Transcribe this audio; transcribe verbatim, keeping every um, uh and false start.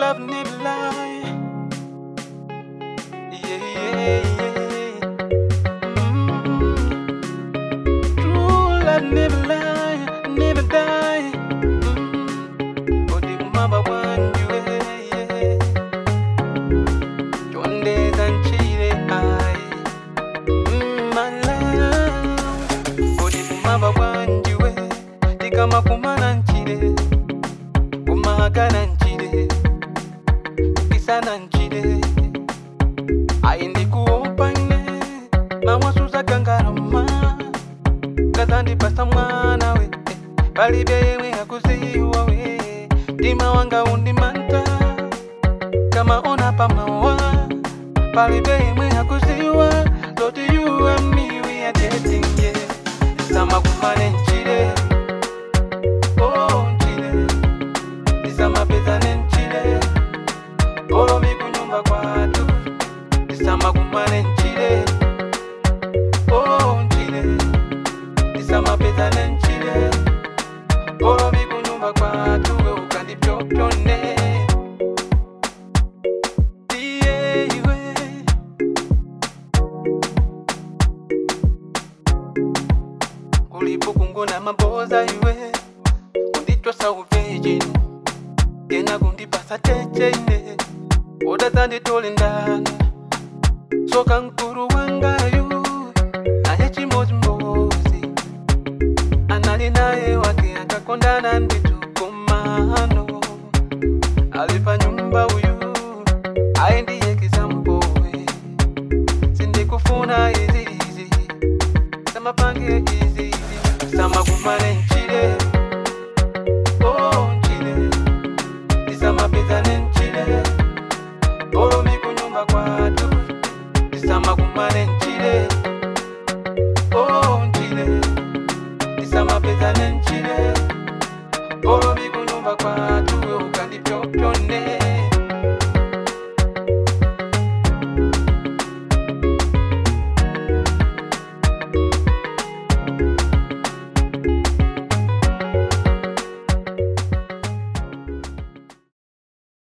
love never lie. Yeah, yeah, yeah. Mm. True love never lie, never die. Mm. But the mama want you, yeah. One day and cheated I. Mm, my love. But the mama want you, yeah. The kama kumana nchide, kumagana nchide, kisana nchide. Aindi kuopane, mama suza kangarama. Kazandi pasta mwana we, balibe we hakuziwa we. Dima wanga undi manta, kama ona pamawa. Balibe we hakuziwa, so do you and me we are dating, yeah. Sama kumane nchide, oh nchide. Sama pesa nchide, oro mi kunyumba kwa tu. Sama kumane nchide, oh nchide. Sama pesa nchide, oro mi kunyumba kwa tu. We ukandi pyo pyo ne. Diye iwe, kulipo kungona maboza iwe. Kunditwa sa uvejini, kena kundi pasa cheche ine. Oda tandi tole ndana, soka nkuru wangayu. Ahechi mozi mozi, anali nae wake akakondana nditu komano. Alipa nyumba uyu, aendi ye kizambowe. Sindi kufuna easy easy, sama pange easy easy. Sama kumane nchide, oh nchide. Sama pesa nchide, oro mi kunyumba kwa tu.